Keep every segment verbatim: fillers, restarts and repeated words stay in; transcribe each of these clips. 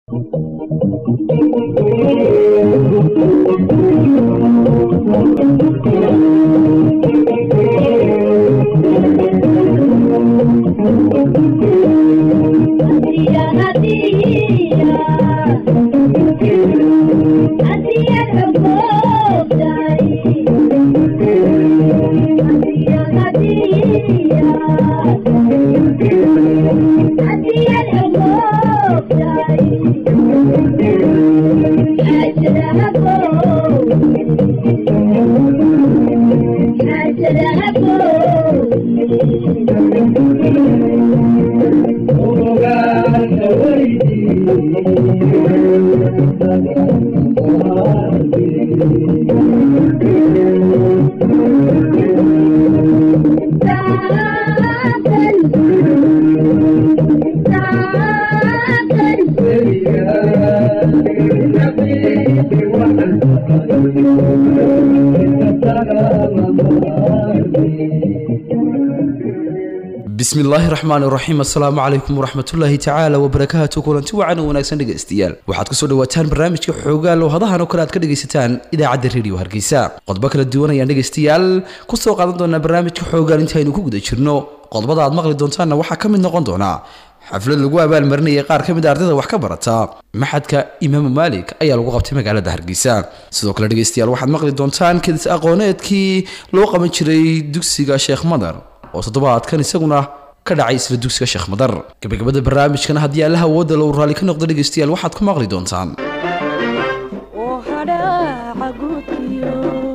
بسم الله الرحمن الرحيم السلام عليكم ورحمة الله تعالى وبركاته كلنتي وعنا وناكسن dhageystayaal waxaad ku soo dhawaataan barnaamijka xoogaal oo hadahan oo kala aad ka dhageysataan idaacadda radio Hargeysa qodobbo kala duwan ayaan dhageystayaal ku soo qaadan doonaa barnaamijka xoogaal intaynu ku guda jirno qodobada aad maqli doontaan waxa ka mid noqon doona xaflad lagu abaalmarinayay qaar ka mid ah ardayda wax ka barata maxadka Imaam Malik ayaa lagu qabtay magaalada Hargeysa sidoo kale dhageystayaal waxaad maqli doontaan kadis aqooneedkii loo qaban jiray dugsiga Sheekh Madar oo toddobaadkan isaguna ka dhacay isla dugsiga Sheekh Madar gabagabada barnaamijkan haddii Allah wada loo raali ka noqdo dhageystayaal waxaad ku maqli doontaan oo hadhaa gudkiyo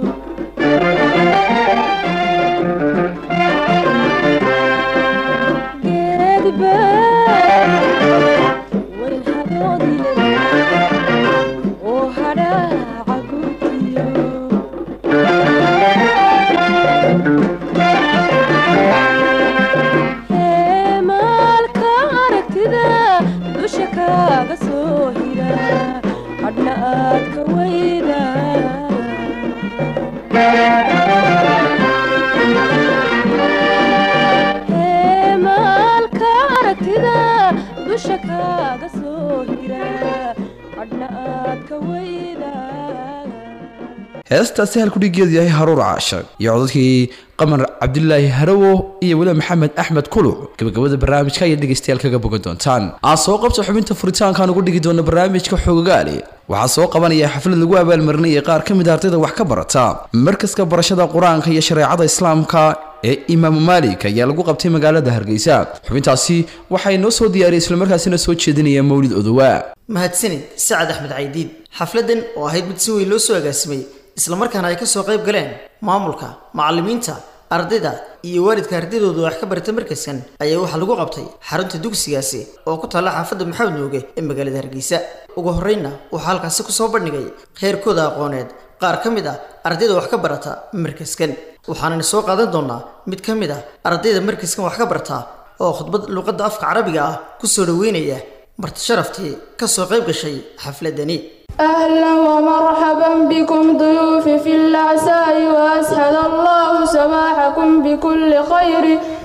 geedba way hadoodile oo hadhaa gudkiyo kaga soo hira hadna aad ka weyda maalka aragtida dusha kaga soo hira hadna aad ka weyda heesta sahal ku dhigeed yahay haruur caashaq iyo codadkii qamar Cabdullaahi Harawo iyo wala Maxamed Axmed Kuluc gabagabada barnaamijka ay dhageystayaal kaga bogan doontaan aan soo qabto xubinta furitaanka ugu dhigi doona barnaamijka xoogaali waxa soo qabanaya xaflad lagu abaalmarinayay qaar ka mid ah ardayda wax ka barata markaska barashada quraanka iyo shareecada islaamka ee Imaam Malik ayaa lagu qabtay magaalada Hargeysa xubintaasi waxay noo soo diyaariyay isla markaasina soo jeedinaya Mawlid Odowa mahadsanid Saad Axmed Caydiid xafladan oo ahayd mid si weyn loo soo agaasimay isla markaana ay ka soo qayb galeen maamulka macallimiinta ardayda iyo waalidka ardaydooda wax ka bartay markaskan ayaa waxa lagu qabtay xarunta dugsigaasi oo ku taala xaafadda Maxamed Nuuge ee magaalada Hargeysa ugu horreynna waxa halkaas ku soo bandhigay heerkooda aqooneed qaar ka mid ah ardayda wax ka barata markaskan waxaana soo qaadan doonaa mid ka mid ah ardayda markaskan wax ka barata oo khudbad luqadda afka Carabiga ah ku soo dhaweynaya marti sharaftii ka soo qayb gashay xafladani أهلا ومرحبا بكم ضيوف في العساء وأسعد الله صباحكم بكل خير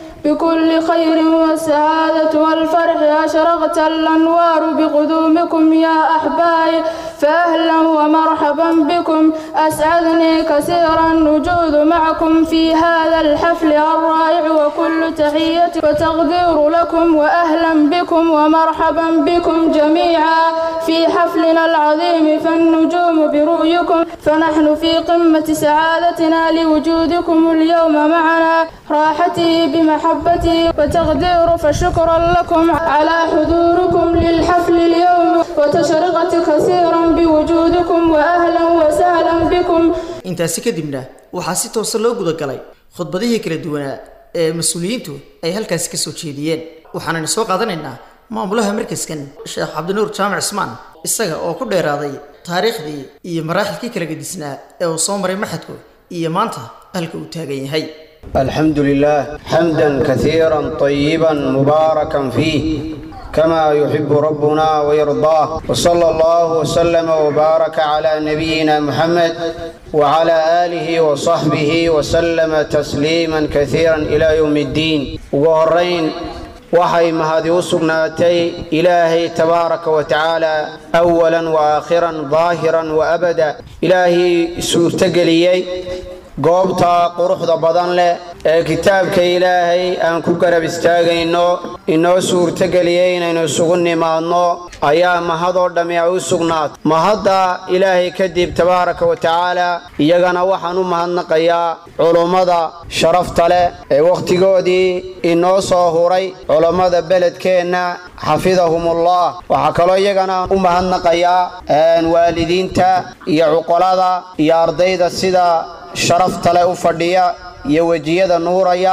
بكل خير والسعادة والفرح أشرقت الأنوار بقدومكم يا أحبائي فأهلا ومرحبا بكم أسعدني كثيرا وجود معكم في هذا الحفل الرائع وكل تحية وتقدير لكم وأهلا بكم ومرحبا بكم جميعا في حفلنا العظيم فالنجوم برؤيكم فنحن في قمة سعادتنا لوجودكم اليوم معنا راحتي بمحبتي وتقدير فشكرا لكم على حضوركم للحفل اليوم وتشرقت كثيرا بوجودكم وأهلا وسهلا بكم intaasi kadibna waxa si toos loo guda galay khudbadihii kala duwanaa ee mas'uuliyiintu ay halkaas ka soo jeediyeen waxaana soo qaadanaynaa maamulaha markaskan Sheekh Cabdinuur Jaamac Ismaan isaga oo ku dheeraaday taariikhdii iyo maraaxilkii kala gedisnaa ee uu soo maray maxadku iyo maanta halka uu taagan yahay الحمد لله حمدا كثيرا طيبا مباركا فيه كما يحب ربنا ويرضاه وصلى الله وسلم وبارك على نبينا محمد وعلى آله وصحبه وسلم تسليما كثيرا إلى يوم الدين وهرين waxay mahadi u sugnaatay ilaahay tabaaraka wa tacaala awalan wa aakhiran daahiran wa abada ilaahay suurtageliyey goobta quruxda badan leh ee kitaabka ilaahay aan ku garab istaagayno inoo suurtageliyey inaynu isugu nimaadno ayaa mahadoo dhammi ay u sugnaatay mahadda ilaahay kadib tabaaraka wa tacaala iyagana waxaan u mahadnaqayaa culummada sharafta leh ee wakhtigoodii inoo soo huray culummada beledkeenna xafidahumullah waxaa kaloo iyagana u mahadnaqayaa waalidiinta iyo cuqolada iyo ardayda sida sharafta leh u fadhiya iyo wejiyada nuuraya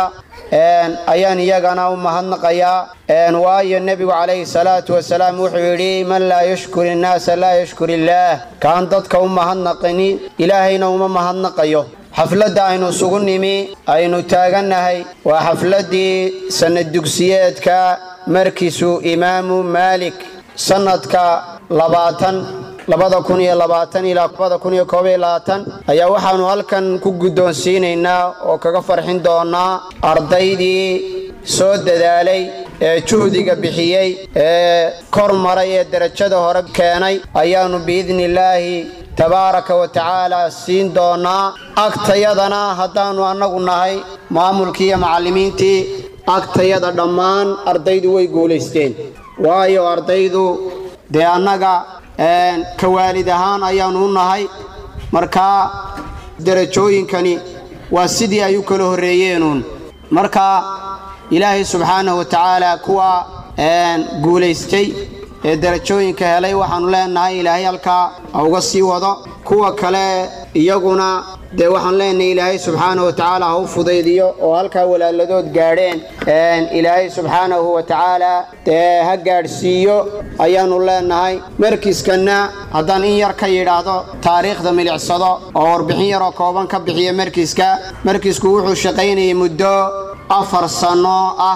ayaan iyagana u mahadnaqayaa waayo nebigu calayhi salaatu wasalaam wuxuu yidhi man laa yashkuri innaasa laa yashkuri illaah kaan dadka u mahadnaqini ilaahayna uma mahadnaqayo xafladda aynu isugu nimi aynu taagannahay waa xafladdii sanad dugsiyeedka markiisu imaamu maalik sanadka labaatan labada kun iyo labaatan ilaa labada kun iyo koob iyo labaatan ayaa waxaanu halkan ku guddoonsiinaynaa oo kaga farxin doonaa ardaydii soo dadaalay ee juhdiga bixiyey ee kor maray ee darajada hore keenay ayaanu biidni illaahi tabaaraka wa tacaala siin doonaa agtayadana haddaanu annagu nahay maamulkii iyo macallimiintii agtayada dhammaan ardaydu way guulaysteen waayo ardaydu dee annaga ka waalid ahaan ayaanu u nahay markaa darajooyinkani waa sidii ay u kala horreeyeenuun markaa ilaahay subxaanahu wa tacaala kuwa guulaystay ee darajooyinka helay waxaanu leenahay ilaahay halkaa ha uga sii wado kuwa kale iyaguna dee waxaan leenahay ilaahay subxaanahu wa tacaala ha u fudaydiyo oo halkaa walaaladood gaadheen ilaahay subxaanahu wa tacaala dee ha gaadhsiiyo ayaanu leenahay markiiskanna haddaan in yar ka yidhaahdo taariikhda milicsado oo warbixin yaroo kooban ka bixiya markiiska markiisku wuxuu shaqaynayay muddo afar sanno ah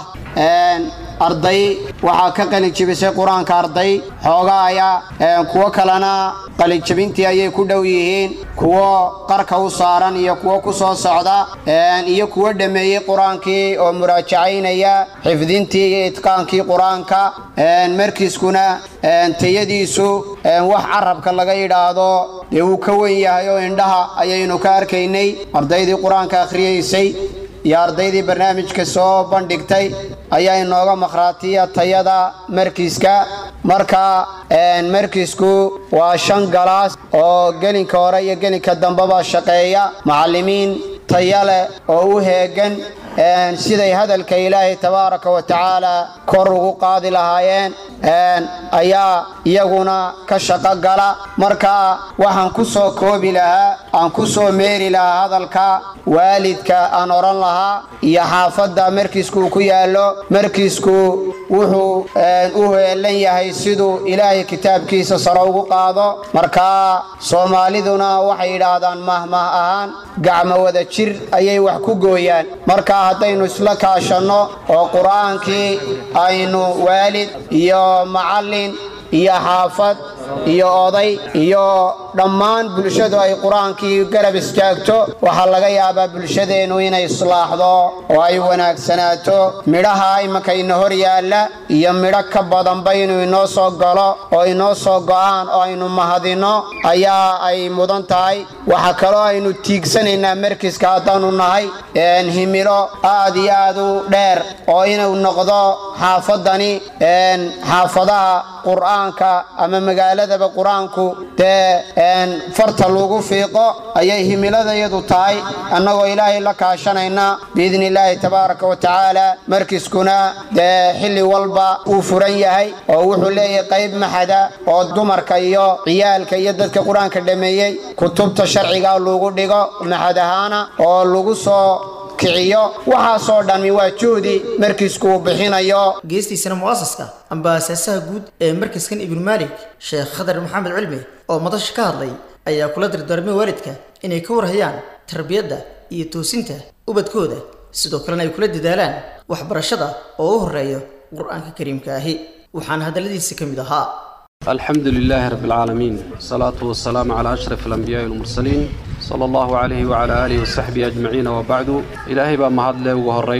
arday waxaa ka qalinjibisay qur-aanka arday xoogaaya kuwo kalena qalinjibintii ayay ku dhow yihiin kuwo qarka u saaran iyo kuwo ku soo socda iyo kuwo dhammeeyey qur-aankii oo muraajacaynaya xifdintii iyo itqaankii qur-aanka markiiskuna tayadiisu wax carabka laga yidhaahdo dee wuu ka wen yahay oo indhaha ayaynu ka arkaynay ardaydii qur-aanka akhriyaysay iyo ardaydii barnaamijka soo bandhigtay ayaa inooga makhraatiya tayada markiiska marka markiisku waa shan galaas oo gelinka hore iyo gelinka dambeba shaqeeya macallimiin taya leh oo u heegan siday hadalka ilaahay tabaaraka wa tacaala kor ugu qaadi lahaayeen ayaa iyaguna ka shaqo gala marka waxaan ku soo koobi lahaa aan ku soo meeri lahaa hadalka waalidka aan odhan lahaa iyo xaafadda markiisku ku yaallo markiisku wuxuu u heelan yahay siduu ilaahay kitaabkiisa sare ugu qaado marka soomaaliduna waxay yidhaahdaan mahmah ahaan gacmo wada jir ayay wax ku gooyaan marka haddaynu isla kaashanno oo qur-aankii aynu waalid iyo macallin iyo xaafad iyo oday iyo dhammaan bulshadu ay qur-aankii garab istaagto waxaa laga yaabaa bulshadeennu inay islaaxdo oo ay wanaagsanaato midhaha imankayna hor yaalla iyo midho ka badanba inuu inoo soo galo oo inoo soo go'aan oo aynu mahadinno ayaa ay mudan tahay waxaa kaloo aynu tiigsanaynaa markiiska haddaanu nahay himilo aad iyo aad u dheer oo inuu noqdo xaafaddani xaafadaha qur-aanka ama magaaladaba qur-aanku dee farta lagu fiiqo ayay himiladayadu tahay annagoo ilaahay la kaashanayna biidni illaahi tabaaraka wa tacaala markiiskuna dee xilli walba uu furan yahay oo wuxuu leeyahay qayb maxada oo dumarka iyo ciyaalka iyo dadka qur-aanka dhameeyey kutubta sharciga lagu dhigo maxad ahaana oo lagu soo kiciyo waxaasoo dhammi waa juhdi markiisku uu bixinayo geestiisana mu'asaska amba asaasaha guud ee markaskan ibnu maalik sheekh khadar maxamed cilmi oo madasha ka hadlay ayaa kula dardaarmay waalidka inay ka warhayaan tarbiyadda iyo toosinta ubadkooda sidoo kalena ay kula dadaalaan waxbarashada oo u horeeyo qur-aanka kariimka ahi waxaana hadalladiisa ka mid ahaa الحمد لله رب العالمين الصلاة والسلام على أشرف الأنبياء والمرسلين صلى الله عليه وعلى آله وصحبه أجمعين وبعد إلهي بمهد له وهرين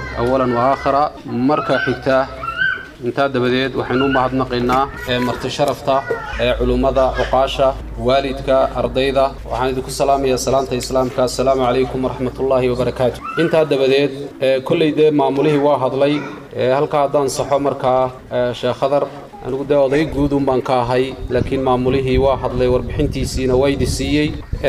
أولا وآخرا مركا حكتا intaa dabadeed waxaynu u mahadnaqaynaa ee marti sharafta ee culimada uqaasha waalidka ardayda waxaan idinku salaamayaa salaanta islaamka assalaamu calaykum waraxmatullaahi wabarakaatu intaa dabadeed kulleydee maamulihii waa hadlay halkaa haddaan saxo markaa sheekh khadar anigu dee oday guud un baan ka ahay laakiin maamulihii waa hadlay warbixintiisiina waa idi siiyey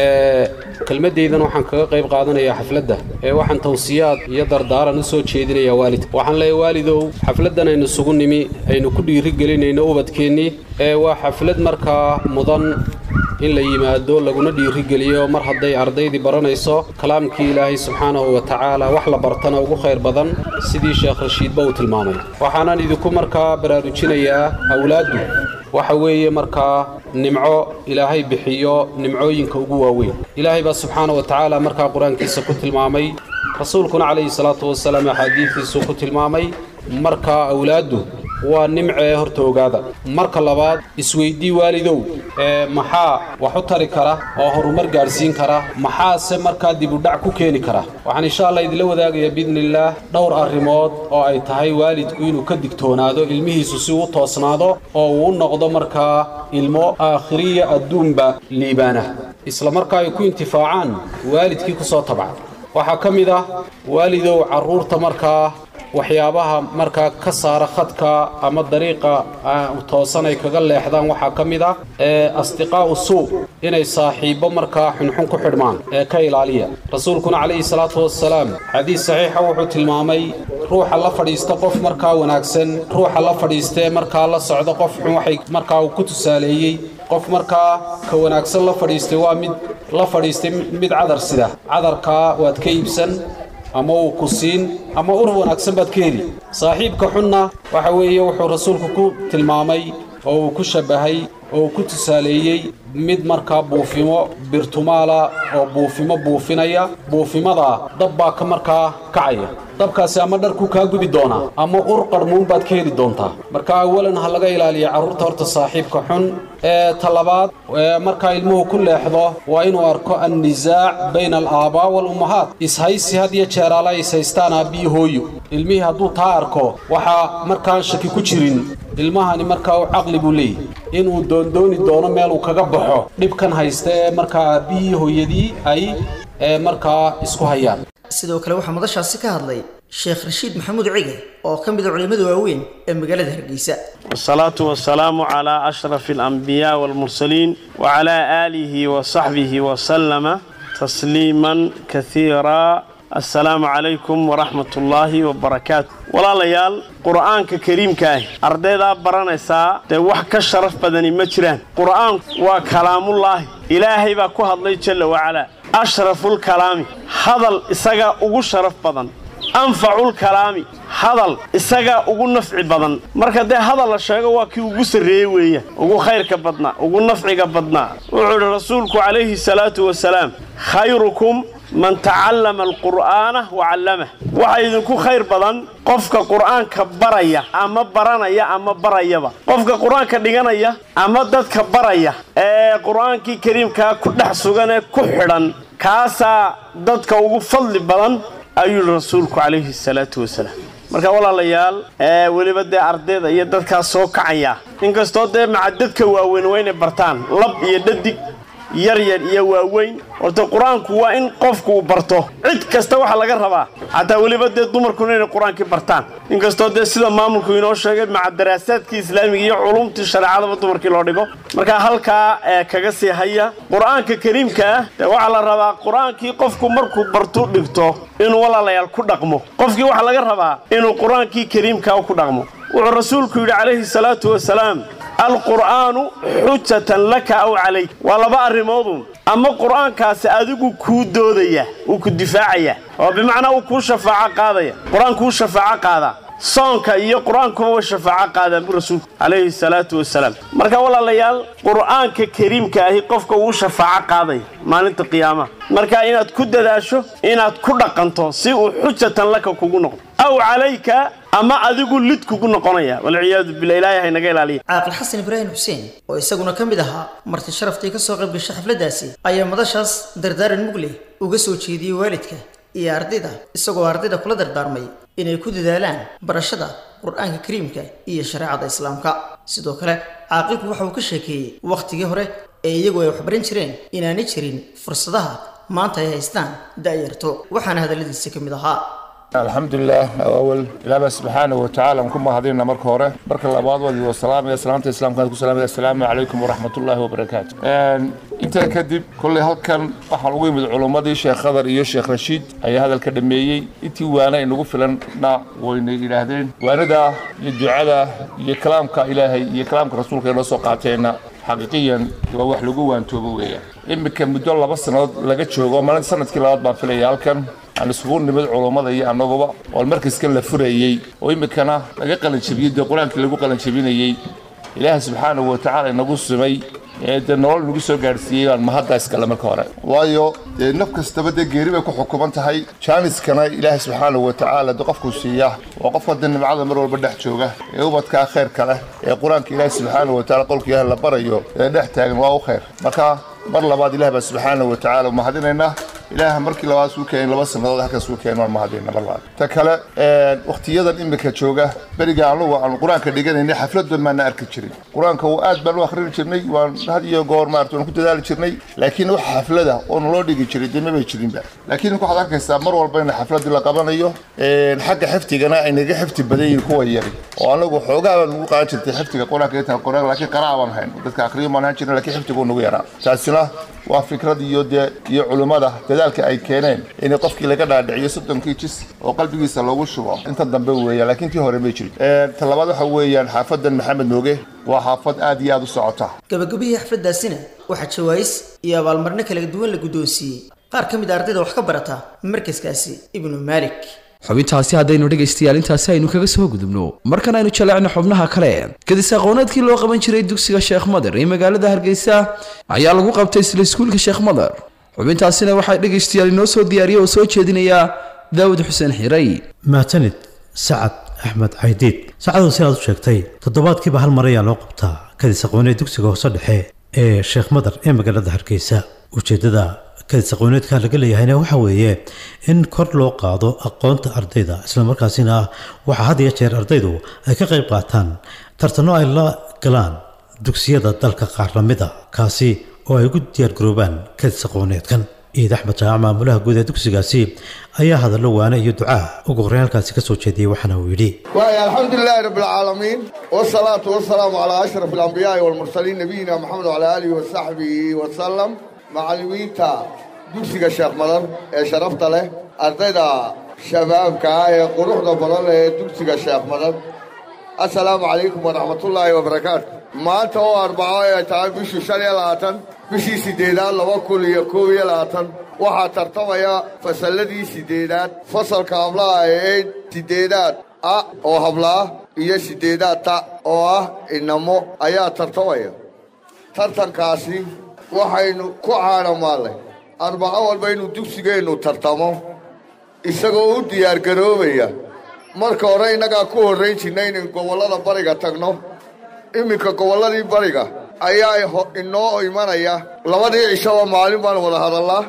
kelmadeydan waxaan kaga qayb qaadanayaa xafladda ee waxaan tawsiyaad iyo dardaaran u soo jeedinayaa waalidka waxaan leeyahay waalidow xafladdan aynu isugu nimi aynu ku dhiirigelinayno ubadkeennii ee waa xaflad markaa mudan in la yimaado laguna dhiirigeliyo mar hadday ardaydii baranayso kalaamkii ilaahay subxaanahu wa tacaala wax la bartana ugu khayr badan sidii sheekh rashiidba uu tilmaamay waxaanan idinku markaa baraarujinayaa awlaaddu waxa weeye markaa nimco ilaahay bixiyo nimcooyinka ugu waaweyn ilaahay baa subxaanahu wa tacaala markaa qur-aankiisa ku tilmaamay rasuulkuna calayhi salaatu wasalaam axaadiistiisu ku tilmaamay markaa awlaaddu waa nimcee horta ogaada marka labaad isweydii waalidow ee maxaa wax u tari kara oo horumar gaarsiin kara maxaase markaa dib u dhac ku keeni kara waxaan insha Allah idila wadaagayaa biidnillaah dhowr arrimood oo ay tahay waalidku inuu ka digtoonaado ilmihiisu si uu toosnaado oo uu noqdo markaa ilmo aakhiriya adduunba liibaana isla markaa ay ku intifaacaan waalidkii ku soo tabcay waxaa ka mid ah waalidow carruurta markaa waxyaabaha markaa ka saara khadka ama dariiqa toosan ay kaga leexdaan waxaa ka mid ah ee asdiqaa'u suu inay saaxiibo markaa xunxun ku xidhmaan ee ka ilaaliya rasuulkuna calayhi salaatu wassalaam xadiis saxiixa wuxuu tilmaamay ruuxa la fadhiista qof markaa wanaagsan ruuxa la fadhiistee markaa la socda qof xun waxay markaa uu ku tusaaleeyey qof markaa ka wanaagsan la fadhiistay waa mid la fadhiistay mid cadar sida cadarkaa waad ka iibsan ama uu ku siin ama ur wanaagsan baad ka heli saaxiibka xunna waxa weeye wuxuu rasuulku ku tilmaamay oo uu ku shabahay oo ku tusaaleeyey mid markaa buufimo birtumaala oo buufimo buufinaya buufimada dab baa ka markaa kacaya dabkaasi ama dharku kaa gubi doonaa ama ur qarmuun baad ka heli doontaa marka awalan ha laga ilaaliyo carruurta horta saaxiibka xun ee talabaad markaa ilmuhu ku leexdo waa inuu arko annizaac bayna alaabaa walummahaat ishaysi had iyo jeeraala ishaystaan aabbiyi hooyo ilmihii hadduu taa arko waxaa markaan shaki ku jirin ilmahani markaa u caqli buu leeyahy inuu doondooni doono meel uu kaga baxo dhibkan haysta ee markaa aabbihii hooyadii ay markaa isku hayaan sidoo kale waxaa madashaasi ka hadlay sheekh rashiid maxamuud cige oo ka mid ah culimada waaweyn ee magaalada Hargeysa wasalaatu wasalaamu calaa ashrafil anbiyaa wal mursaliin wa calaa aalihi wa sahbihi wa sallama tasliiman kathiira السلام عليكم ورحمة الله وبركاته ولا ليال قرآن كريم كاه أرديدا برانيسا ده وحك الشرف بدني مجران قرآن وكلام الله إلهي باكوها الله جل وعلا أشرف الكلام هذا الإساقا أقول شرف بدن أنفع الكلام هذا الإساقا أقول نفع بدن مركز ده هذا الشيء واكي أقول سريوية أقول خير كبدنا أقول نفع كبدنا وعلى رسولك عليه الصلاة والسلام خيركم من تعلم القرآن وعلمه وعيدكو خير بدن قفك قرآن كبرية أما برانية أما برية قفك قرآن كدغانية أما دد كبرية ايه قرآن كي كريم كا كدح سوغانه كحران كاسا دد كوغو فضل بدن أي رسولك عليه الصلاة والسلام marka walaalayaal ee waliba de ardayda iyo dadka soo kacaya inkastoo de macadadka waaweyn weyne bartaan lab iyo dhadig yar yar iyo waaweyn horta quraanku waa in qofku barto cid kasta waxa laga rabaa hada waliba de dumarku inay quraanka bartaan inkastoo de sida maamulku inoo sheegay maca daraasaadka islaamiga iyo culumta shariicada dumarkii loo dhigo marka halka kaga sii haya quraanka kariimka waxa la rabaa quraankii qofku markuu barto dhigto inuu walaalayaal ku dhaqmo qofkii waxa laga rabaa inuu quraankii kariimka ku dhaqmo wuxuu rasuulku yiri calayhi salaatu wasalaam القرآن حجة لك أو عليك ولا بأرمض أما القرآن كاس أديك كودودية وكدفاعية وبمعنى وكو شفاعة قاضية قرآن كو شفاعة قاضية صانك إيه قرآن كو شفاعة قاضية برسول عليه الصلاة والسلام مركا ولا ليال قرآن كريم كاهي قفك و شفاعة قاضية ما ننت قيامة مركا إنها تكد داشو إنها تكد قنطو سيء حجة لك كوكو أو عليك أما أديكو لدكو كنا قنايا والعياذ بالله إلهي هاي نقال عليه عاقل حسن إبراهيم حسين ويساقنا كم بدها مرت شرفتي كسو قبل الشحف لداسي أيام مدشاس دردار المقلي وقسو تشيدي والدك إيا أرديدا إساقو أرديدا كل دردار مي inay ku dadaalaan barashada qur-aanka kariimka iyo shareecada islaamka. sidoo kale caaqilku waxa uu ka sheekeeyey waqtigii hore ee iyagu ay waxbaran jireen inaanay jirin fursadaha maanta ay haystaan da'yarto, waxaana hadalladiisa ka mid ahaa: الحمد لله أول إله سبحانه وتعالى نكون مهدينا مرك هورة مرك الأبواب ودي والسلام يا سلامة الإسلام كانت السلام السلام عليكم ورحمة الله وبركاته. أنت كذب كل هذا كان أحلوي من العلماء دي شيخ خضر يا شيخ رشيد هي هذا الكلمية أنت وأنا إنه فلان نا وين إلى هذين وأنا ده الدعاء يكلام كإلهي يكلام كرسولك الرسول قاتلنا حقيقيا هو حلقوا أن توبوية إما كان مدول بس أنا لقيت شو ما سنة كلا أربع في الليال كان aan isugu nimid culimada iyo anaguba oo markiiska la furayay oo imikana laga qalin jabiyay quraanka lagu qalin jabinayay Ilaahay subhanahu wa ta'ala inagu sumay ee nolol nagu soo gaarsiiyay ma hadda iska la marka hore waayo naf kastaba de geeri bay ku xukuman tahay jaaniskana Ilaahay subhanahu wa ta'ala qofku siiya oo qofka nimcada mar walba dhex jooga ee ubadka khair kale ee quraanka Ilaahay subhanahu wa ta'ala qolkiisa la barayo ee dhex taagan waa u khair marka mar labaad Ilaahay subhanahu wa ta'ala ma hadinayna إله مركي لواس وكين لواس النظر هكذا سوكين والمهدين مرة تكلا وقتياً إمك تشوجه برجع له عن القرآن كديجان إن حفلة دون ما نأرك تشري القرآن كهو أجمل وآخرين تشرني وهذه يجور مارتون كنت ذلك تشرني لكن هو حفلة ده أونلود يجي تشري دي ما بيتشرين بقى لكن هو حضرتك استمر والبين حفلة دي لقبنا أيوه الحاجة حفتي جنا إن جي حفتي بدي هو يجري وأنا جو حوجة وقاعد تشتي حفتي القرآن كده القرآن لكن قراءة ما هين بس كأخرين ما هين تشري لكن حفتي كونه يرى تاسنا وفكرة يود يعلماء ذلك أي كينين إن قفك لقى داعي صدق كيتشس وقلبي يسلوه الشباب أنت الضبوية لكن في هوري بيشري طلبات حويا حافظ محمد نوجه وحافظ آدي آدو السعطة gabagabihii xafladaasina waxaa jawaais iyo abaalmarino kala duwan la guddoonsiiyey qaar ka mid ah ardayda wax ka barata markaskaasi Ibnu Malik. xubintaasi haddaynu dhegaystayaal intaasi aynu kaga soo gudubno markan aynu jaleecno xubnaha kale kadis aqooneedkii loo qaban jiray dugsiga Sheekh Madar ee magaalada Hargeysa ayaa lagu qabtay isla iskuulka Sheekh Madar. xubintaasina waxay dhegaystayaal inoo soo diyaariyay oo soo jeedinaya Daawud Xuseen Xiray. maatanid Sacad Axmed Caydiid Sacad oo sidaad u sheegtay toddobaadkiiba hal mar ayaa loo qabtaa kadis aqooneed dugsiga hoose dhexe ee Sheekh Madar ee magaalada Hargeysa. ujeedada kadis aqooneedka laga leeyahayna waxa weeye in kor loo qaado aqoonta ardayda isla markaasina waxa had iyo jeer ardaydu ay ka qayb qaataan tartano ay la galaan dugsiyada dalka qaarnimada kaasi oo ay ugu diyaar garoobaan kadis aqooneedkan. Iid Axmed Jaamac maamulaha guud ee dugsigaasi ayaa hadallo waana iyo ducaa ugu horreyn halkaasi ka soo jeediyay waxaana uu yidhi: waayo alxamdulilaahi rabbil caalamiin wasalaatu wasalaamu calaa ashraf alambiyaai walmursaliin nabiyina maxamed wacalaa aalihi wasaxbihi wasalam. macallimiinta dugsiga Sheekh Madar ee sharafta leh ardayda shabaabka ah ee quruxda badan ee dugsiga Sheekh Madar assalaamu calaykum waraxmatullaahi wabarakaatu. maanta oo arbaco ay tahay bishii shan iyo labaatan bishii sideedaad laba kun iyo koob iyo labaatan waxaa tartamaya fasalladii sideedaad fasalka hablaha ee sideedaad a oo hablaah iyo sideedaad ta oo ah inamo ayaa tartamaya. tartankaasi waxaynu ku caanamaalnay arbaco walba inuu dugsigeennu tartamo isagoo u diyaargaroobaya. marka hore innagaa ku horrayn jirnay inaynu gobollada bariga tagno. iminka gobolladii bariga ayaa inoo imanaya labadii cishaba maalin baan wada hadallaa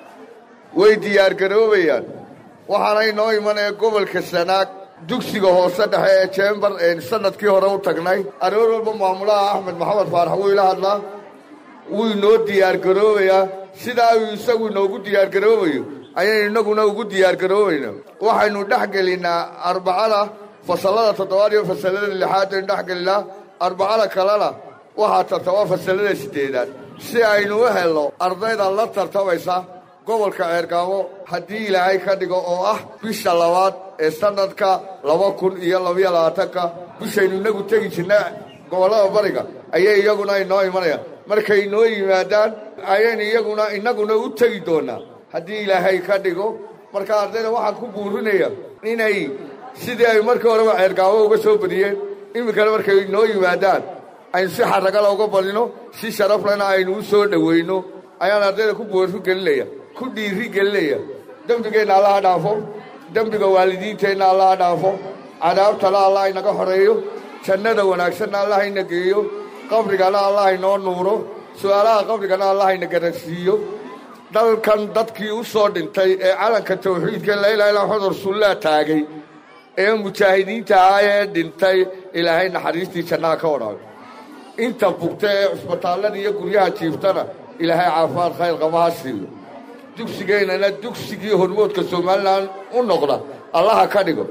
way diyaargaroobayaan. waxaana inoo imanaya gobolka Sanaag dugsiga hoose dhexe ee Jeembar ee sanadkii hore u tagnay. aroor walba maamulaha Axmed Maxamed Faarax wuu ila hadlaa wuu inoo diyaargaroobayaa sidaa uu isagu inoogu diyaargaroobayo ayaynu innaguna ugu diyaargaroobayna. waxaynu dhex gelinaa arbacada fasallada toddobaad iyo fasallada lixaad aynu dhex gelinaa. arbacada kalena waxaa tartama fasallada sideedaad si aynu u helno ardayda la tartamaysa gobolka Ceergaabo haddii Ilaahay ka dhigo oo ah bisha labaad ee sanadka laba kun iyo labiyo labaatanka bishaynu inagu tegi jirnay gobollada bariga ayay iyaguna inoo imanayaan. markay inoo yimaadaan ayaynu iyaguna innaguna u tegi doonaa haddii Ilaahay ka dhigo. marka ardayda waxaan ku buurinaya inay sidii ay markii horeba Ceergaabo uga soo badiyeen iminkana markay inoo yimaadaan aynu si xaragala uga badino si sharaf lehna aynu u soo dhowayno ayaan ardayda ku boorri gelinaya ku dhiiri gelinaya. dembigeenna allaha dhaafo dembiga waalidiinteenna allaha dhaafo cadaabtana allah inaga xoreeyo jannada wanaagsanna allah ina geeyo qabrigana allah inoo nuuro su'aalaha qabrigana allah ina garansiiyo. dalkan dadkii u soo dhintay ee calanka tawxiidka laa ilaaha illa huwa rasuulullah taagay ee mujaahidiinta ahaa ee dhintay ilaahay naxariistii jannaha ka wadhaayo inta bugta ee cusbitaallada iyo guryaha jiiftana ilaahay caafimaad khayr qaba ha siiyo dugsigeennana dugsigii hormoodka somalilan u noqda allaha ka dhigo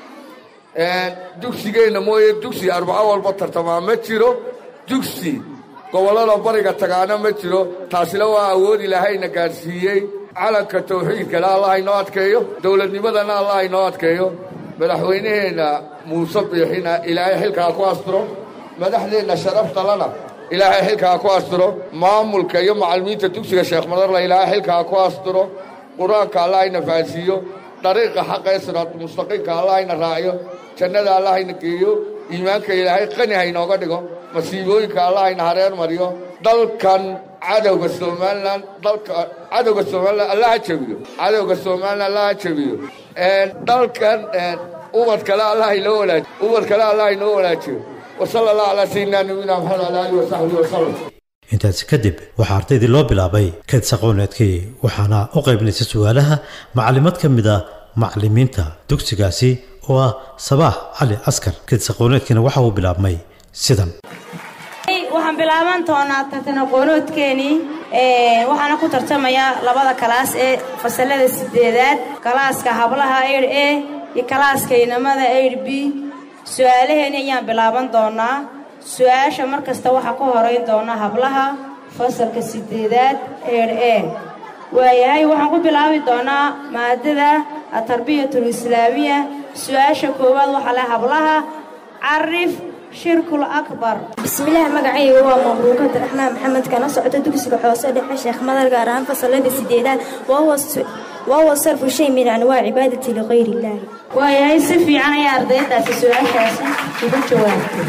dugsigeenna mooye dugsi arbaco walba tartamaa ma jiro dugsi gobollada bariga tagaana ma jiro taasina waa awood ilaahayna gaadhsiiyey calanka tawxiidkana allah inoo adkeeyo dowladnimadana allah inoo adkeeyo madaxweynaheenna muuse biixina ilaahay xilkaa ku asturo madaxdeenna sharaftalana ilaahay xilkaa ku asturo maamulka iyo macallimiinta dugsiga sheekh madarla ilaahay xilkaa ku asturo qur-aanka allah ina fahansiiyo dariiqa xaqa ee siraat mustaqiimka allah ina raaciyo jannada allah ina geeyo iimaanka ilaahay qani ha inooga dhigo masiibooyinka allah ina hareer mariyo dalkan cadowga somalilan dalka cadowga somalilan allah ha jabiyo cadowga somalilan allah ha jabiyo dalkan ubad kale allah inoo walaajiyo ubad kale allah inoo walaajiyo wasala allah calaa sayidina nabiyina maxamed ala alihi wasaxbihi wasalam intaasi kadib waxaa ardaydii loo bilaabay kadis aqooneedkii waxaana u qaybinaysay su-aalaha macallimad ka mid ah macallimiinta dugsigaasi oo ah sabaax cali askar kadis aqooneedkiina waxa uu bilaabmay sidan waxaan bilaaban doonaa tartan aqooneedkeenii waxaana ku tartamayaa labada kalaas ee fasalada sideedaad kalaaska hablaha eir a iyo kalaaska inamada eir b su-aalaheeni ayaan bilaaban doonaa su-aasha mar kasta waxaa ka horeyn doona hablaha fasalka sideedaad eir a waayahay waxaan ku bilaabi doonaa maadada atarbiyatul islaamiya su-aasha koowaad waxaa leh hablaha carif shirkul akbar bismillaah magacayga waa mabruuka abdiraxmaan maxamed kana socota dugsiga hoose dhexe sheekh madar gaar ahaan fasalada sideedaad waa huwa sarfu shay min anwaa cibaadati ligayri illaahi waayahay si fiican ayaa ardaydaasi su-aashaasi uga jawaabtay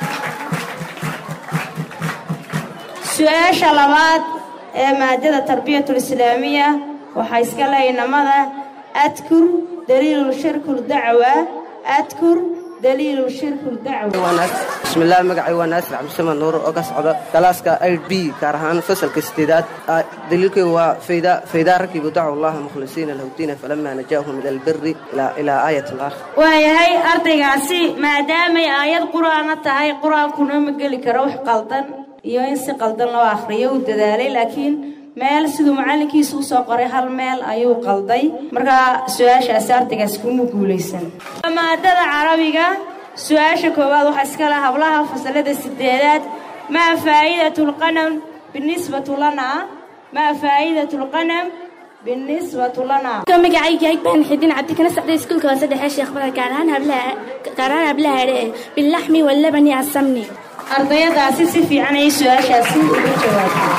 su-aasha labaad ee maadada tarbiyatul islaamiya waxaa iska leh inamada adkur daliilu shirkul dacwa adkur دليل الشرك والدعوة بسم الله مقعي وناس عبد السلام نور أقص على كلاسك ال بي كارهان فصل كاستداد دليلك هو فيدا فيدا ركب دعوا الله مخلصين له الدين فلما نجاهم إلى البر إلى إلى آية الآخر وهي هي أرتقاسي ما دام آيات قرآن تهاي قرآن كنا مقلك روح قلطا ينسي قلطا لو آخرية وددالي لكن meel sidoo macalinkiisu soo qoray hal meel ayuu qalday marka su'aashaas artigaas kuma guuleysan maadada carabiga su'aasha koowaad waxa iska la hablaha fasalada sideedaad ma faa'iidatul qanam بالنسبه لنا ما فائده القنم بالنسبه لنا كم جاي بان حدين عبد كنا سعد اسكول كان سدح الشيخ بدر كارهان هبلها كارهان هبلها باللحم واللبن على السمن ardaydaasi si fiican ay su'aashaasi uga jawaabtay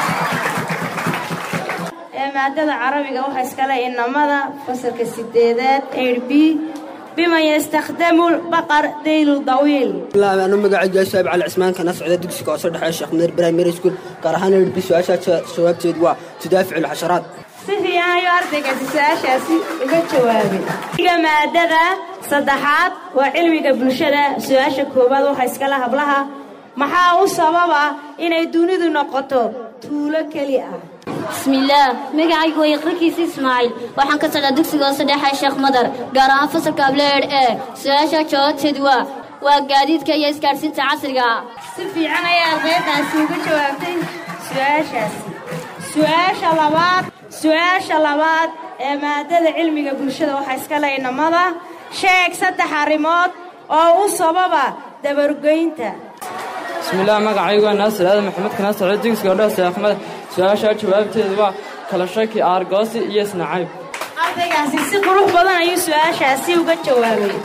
maadada carabiga waxa iska leh inamada fasalka sideedaad eir b bima yastakhdamu baqar daylu dawiil la ana magacayga Shaab Cali Cismaan kana socda dugsiga hoose dhexe Sheekh Madar Primary School gaar ahaan eir b su'aasha jawaabteed waa tudaafic al-xasharaat si fiican ay ardaygaasi su'aashaasi uga jawaabay iga maadada saddexaad waa cilmiga bulshada su'aasha koowaad waxa iska leh hablaha maxaa u sababa inay dunidu noqoto tuulo kali ah بسم الله مقعي ويقركيس إسماعيل وحن كسر دكسي وصدح الشيخ مدر قران فصل كابلير ايه سواشا شوت تدوا وقاديد كي يسكر ست عصرقا سفي عنا يا الغيطة سيقول جوابتين سواشا سواشا لبات سواشا لبات مادة علمي قبل شده وحيسكالا إنا مضى شيك ستة حريمات أو صبابا دبرقينتا بسم الله مقعي وناصر هذا محمد كناصر عدينس قولها سيخ مدر سؤاشا jawaabteedu waa kala shaki argoosi iyo isnacayb ardaygaasi si qurux badan ayuu su'aashaasi uga jawaabay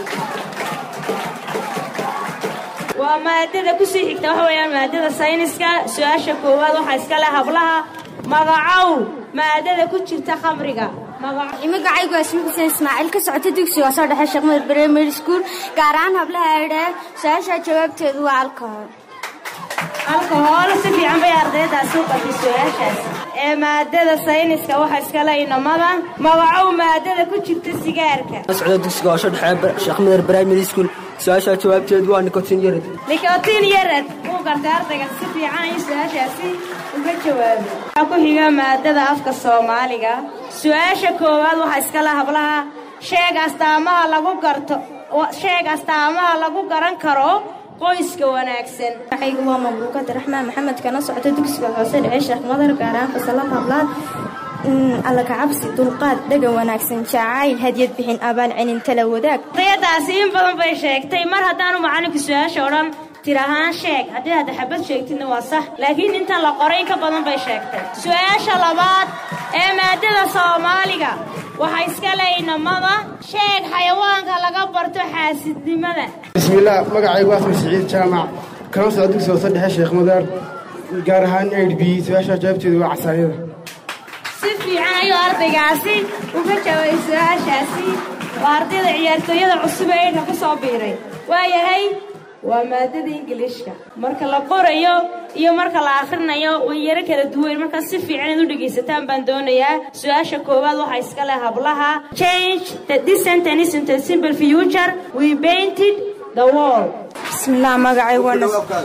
waa maadada ku sii xigta waxa weeyaan maadada sayniska su'aasha koowaad waxa iska leh hablaha magacow maadada ku jirta khamriga magacaygu waa Ismail Xuseen Ismaaciil ka socota dugsiga soo dhexe Sheekh Madar Primary School gaar ahaan hablaha eedhe su'aasha jawaabteedu waa alcohol alcohol si fiican bay ardaydaasi u qabtay su'aashaas ee maadada sayniska waxa iska leh inamada magacow maadada ku jirta sigaarka socda dugsiga hoose dhexe Sheekh Madar Primary School su'aasha jawaabteedu waa nicotine yarad nicotine yarad uu gartay ardayga si fiican ay su'aashaasi uga jawaabay waxa ku xiga maadada afka Soomaaliga su'aasha koowaad waxa iska leh hablaha sheeg astaamaha lagu garto sheeg astaamaha lagu garan karo qoyska wanaagsan. Waxaygu waa Mabruuka Raxmaan Maxamed kana socda dugsiga hoose ee Sheekh Madar gaar ahaan fasalada hablaad. alla ka cabsi dulqaad dhaga wanaagsan jacayl hadiyad bixin abaal celin tala wadaag. Ardaydaasi in badan bay sheegtay mar haddaanu macalinku su'aasha odhan tirahaan sheeg haddii aad xabad sheegtidna waa sax laakiin inta la qoray ka badan bay sheegtay. Su'aasha labaad ee maadada Soomaaliga waxay iska leeynamada sheeg xayawaanka laga barto xaasidnimada. Bismillah magacaygu waa Saciid Jaamac kana socda dugsiga hoose dhexe Sheekh Madar gaar ahaan eight B su'aasha jawaabteedu waa casaayada. Si fiican ayuu ardaygaasi uga jawaabay su'aashaasi. Waa ardayda ciyaartooyada cusub ee ka soo biiray. Waayahay waa maadada Ingiriiska. Marka la qorayo iyo marka la akhrinayo way yara kala duwan marka si fiican u dhageysataan baan doonayaa. Su'aasha koowaad waxa iska leh hablaha. Change the this sentence into a simple future. We painted the wall. Bismillah magacaygu waa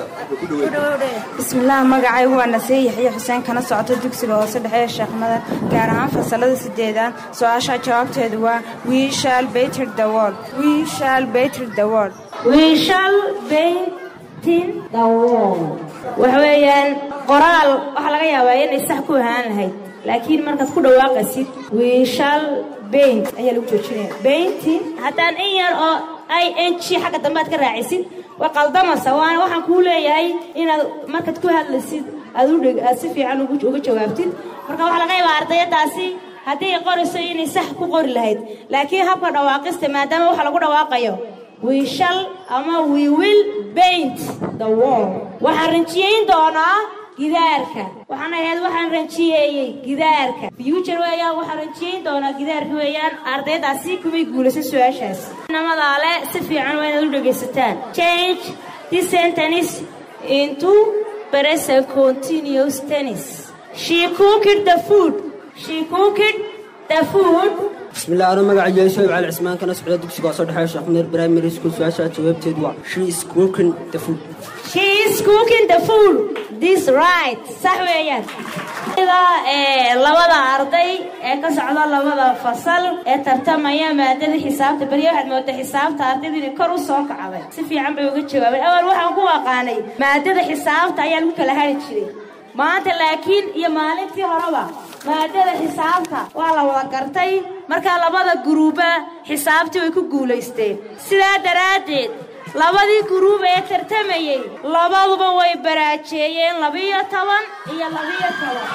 Bismillah magacaygu waa Nasiih Yaxya Xuseen kana socda dugsiga hoose dhexe Sheekh Madar gaar ahaan fasalada sideedaad. Su'aasha jawaabteedu waa we shall paint the wall. We shall paint the wall. We shall paint the wall. Waxweeyaan qoraal waxa laga yaabaa inay sax ku ahaan lahayd laakiin markaad ku dhawaaqaysid we shall paint ayaa lagu joojinayaa. Painting haddaan in yar oo ay ing xagga dambe aad ka raacisid waa qaldamaysa waana waxaan kuu leeyahay inaad markaad ku hadlaysid aad u dhig aad si fiican ugu jawaabtid. Marka waxa laga yaabaa ardaydaasi haddii qorayso inay sax ku qori lahayd laakiin habka dhawaaqista maadaama waxa lagu dhawaaqayo we shall ama we will paint the wall. Waxaan ranjiyeyn doonaa gidaarka. Waxaan ahayd waxaan ranjiyeeyay gidaarka. Future weeyaan waxaan ranjiyeyn doonaa gidaarka weeyaan ardaydaasi kumay guulaysan su'aashaas. Namadaale si fiican waa inaad u dhageysataan. Change this sentence into present continuous tense. She cooked the food. She cooked the food. Bismillah أنا مقعد يوسف على العثمان كان أسعد دكتور قاصد حياة شيخ من البرايمري سكول سواشة جواب تدوا. She is cooking the food. She is cooking the food. This right. صح ويان. إذا لوضع أرضي كسر لوضع فصل ترتمي مادة الحساب تبريه واحد مادة الحساب تعطي لي كرو سوق عليه. سفي عم بيوجد شباب أول واحد هو قاني مادة الحساب تعيل كل هذا الشيء. ما أنت لكن يا مالك في هربا. maadada xisaabta waa la wada gartay marka labada gruuba xisaabtii way ku guuleysteen sidaa daraadeed labadii gruub ee tartamayay labaduba way baraajeeyeen laba iyo toban iyo laba iyo toban.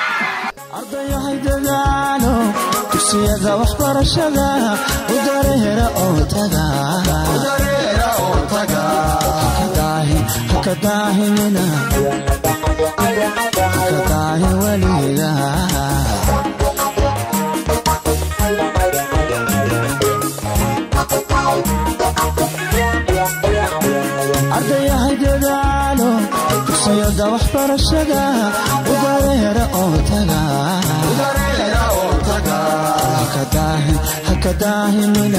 ardayahay dadaalo kusiyada waxbarashada u dareera oo taga u dareera oo taga kadaahi kadaahi mina kadaahi waliga ardayahay dadaalo kusiyada waxbarashada u dareera oo taga u dareera oo taga kadaahi kadaahi mina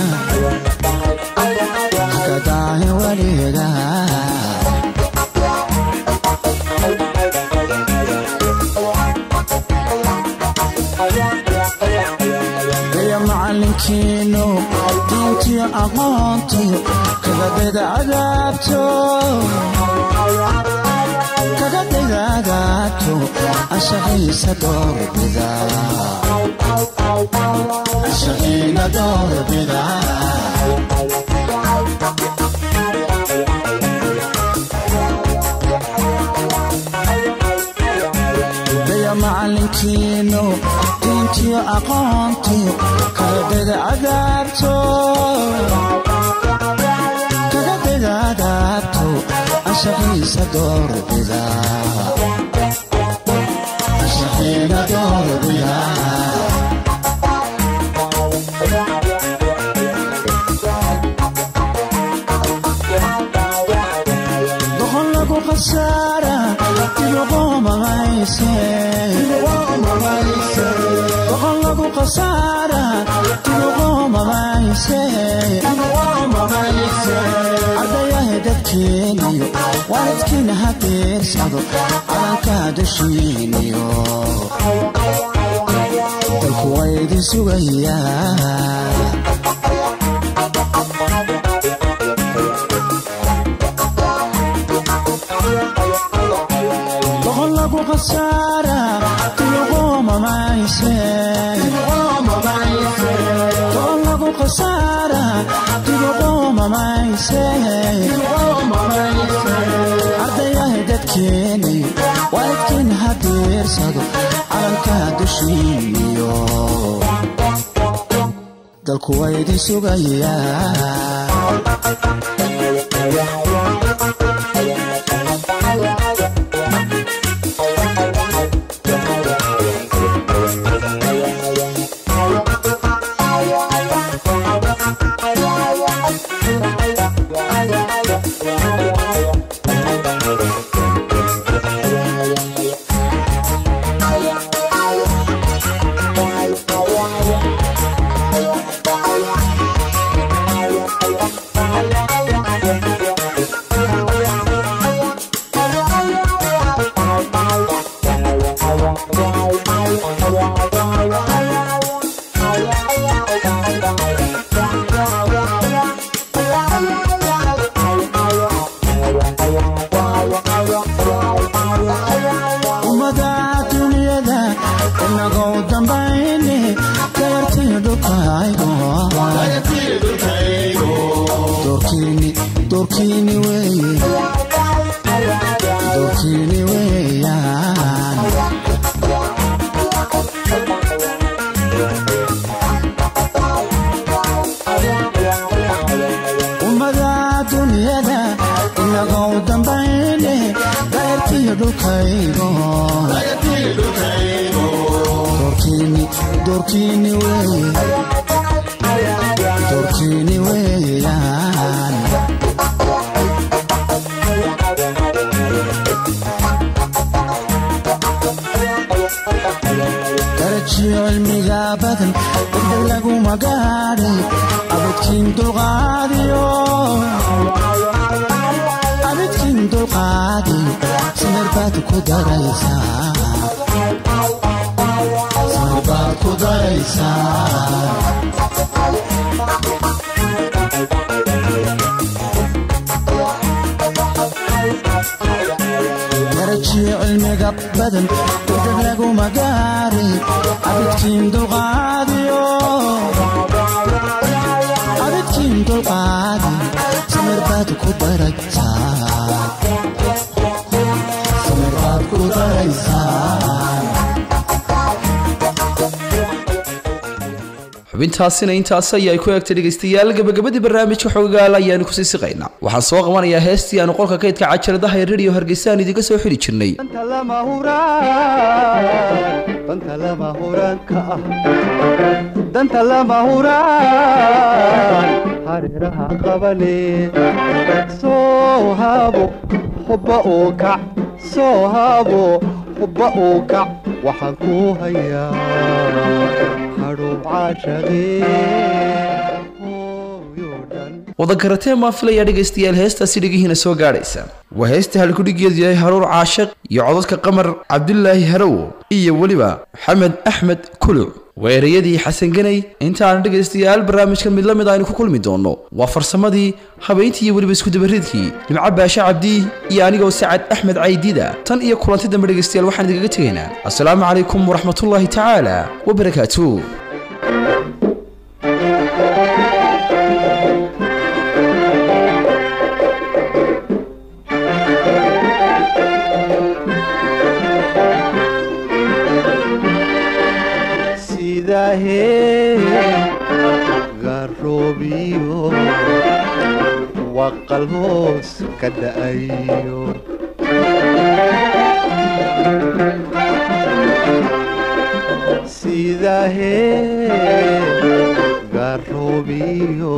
kadaahi waliga معلمكينو دينتي أغانتي كذا بدا عذابتو كذا بدا عذابتو أشغي سدور بدا أشغي ندور بدا يا معلمكينو دينتي أغانتي كذا عذابتو كذا عذابتو أشغي سدور بدا أشغي ندور بدا دخل لكو خسارة تلقوا مغايسي تلقوا مغايسي دخل لكو خسارة تلقوا مغايسي تلقوا مغايسي عدايا هددكينيو والدكين هاتير سعدو على كادشينيو تلقوا ويدي سويا khasaara tilqooma mayse doon lagu khasaara tilqooma mayse ardayahay dadkeeni waalidkiin hadeersado calanka dushiiyo dalku waa idin sugayaa xubintaasina intaas ayay ku eegtay dhegaystayaal gabagabadii barnaamijka xogaal ayaanu ku sii siqaynaa waxaan soo qabanayaa heestii aanu qolka kaydka cajaladaha ee radio hargeysa aan idinka soo xiri jirnay danta lama huraan hareeraha qabane soo haabo hubba oo kac soo haabo hubba oo kac waxaan ku hayaa wadan karatee maa filaya dhegaystayaal heestaasi dhegihiina soo gaadhaysa waa heesta halkudhigeedu yahay haruur caashiq iyo codadka qamar cabdulaahi harowo iyo weliba maxamed axmed kuluc waa ereyadii xasan ganay intaana dhegaystayaal barnaamijkan mid la mid aynu ku kulmi doonno waa farsamadii habeyntii iyo weliba iskudabaridkii nimco baashe cabdi iyo anigoo sacad axmed caydida tan iyo kulanti dambe dhegaystayaal waxaan idinkaga tegaynaa assalaamu calaykum waraxmatullaahi tacaala wabarakaatu garoobiyo waqal hoos ka da'ayo sidahee garoobiyo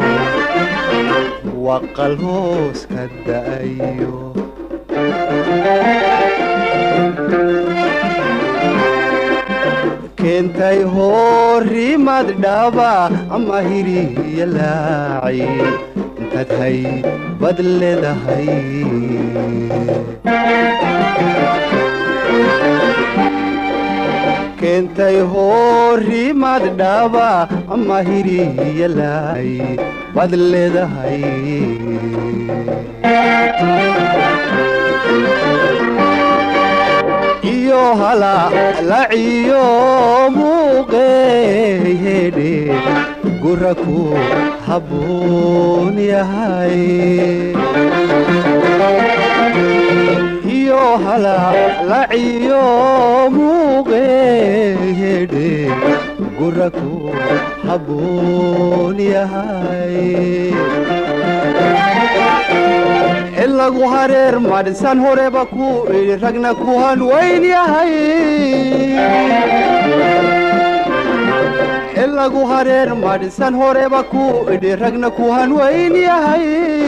waqal hoos ka da'ayo keentay horimad dhaba ama hiriya laaci intaad hay bad leedahay keentay horimad dhaba ama hiriya laaci bad leedahay iyo hala laciyo muuqeehedhe guraku habboon yahay iyo hala laciyo muuqeehedhe guraku habboon yahay ilagu hareer madhisan horeba ku idhi ragna ku hanweyn yahay ilagu hareer madhisan horeba ku idhi ragna ku hanweyn yahay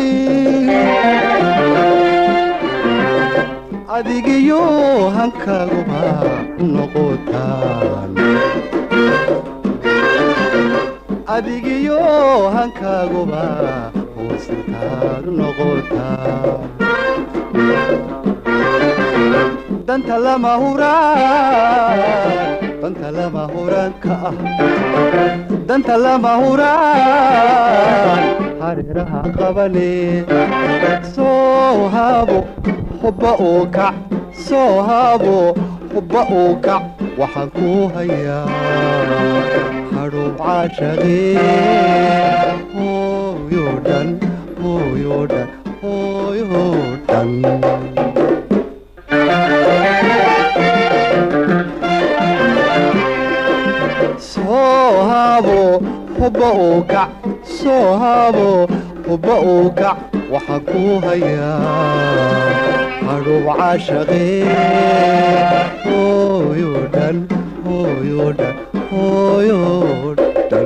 adigiyo hankaguba noqotaan adigiyo hankaguba hoosintaad noqotaan danta lama huraan danta lama huraan ka ah danta lama huraan hareeraha qabane soo haabo hubba oo kac soo haabo hubba oo kac waxaan ku hayaa hadhow caashaqee hooyo dhan hooyo dhan hooyo dhan soo haabo hubba oo kac soo haabo hubba oo kac waxaan ku hayaa hadhow caashaqee hooyo dhan hooyo dhan hooyo dhan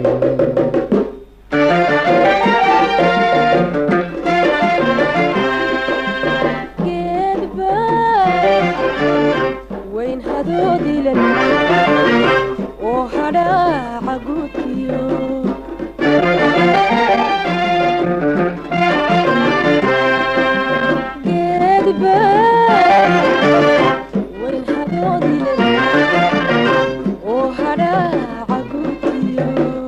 weyn hadoodilan oo hadhaaca guudkiyo geedba weyn hadoodilan oo hadhaaca guudkiyo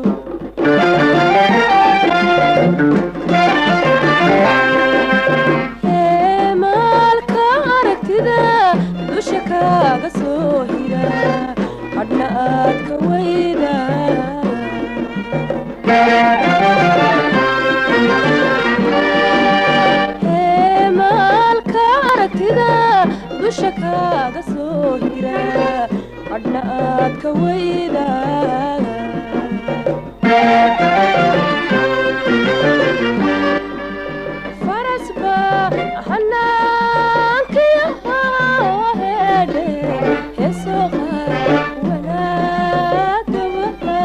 heemaalka aragtida dusha kaaga soo hira hadhna aad ka weyda heemaalka aragtida dusha kaaga soo hira hadhna aad ka weyda farasba hanaankiyo hedhe heesoqa wanaagaba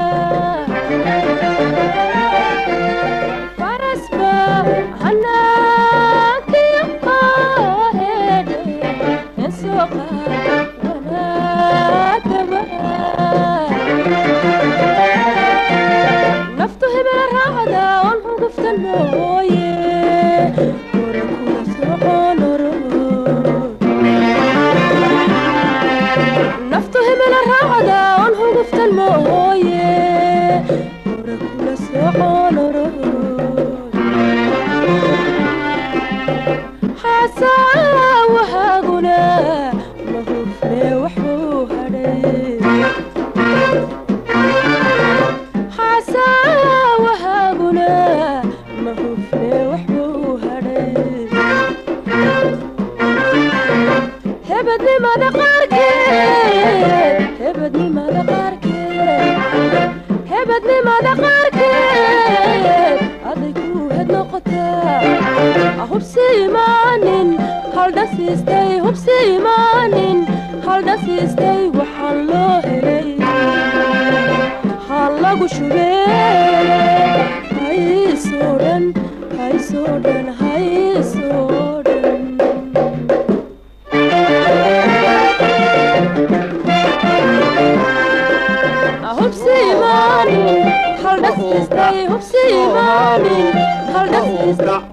farasba hanaankiyo hedhe heesoqa wanaagaba naftu hebel raacda on huguftan mooye naftu hebel raacda on huguftan mooye hore kula soconoro xasaa wahaaguna mahufne waxuu hadhay xasaa wahaaguna mahufne waxuu hadhay hebadnimada qaarkeed hebadnimada qaarkeed hebadnimada qaarkeed aday ku hed noqotaa hubsi imaanin haldhasiistay hubsi imaanin haldhasiistay waxaan loo helay haan lagu shubee haysoo dhan haysoo dhan haysoo dhan hubsi imaanin haldhasiistay hubsi imaanin haldhasiistay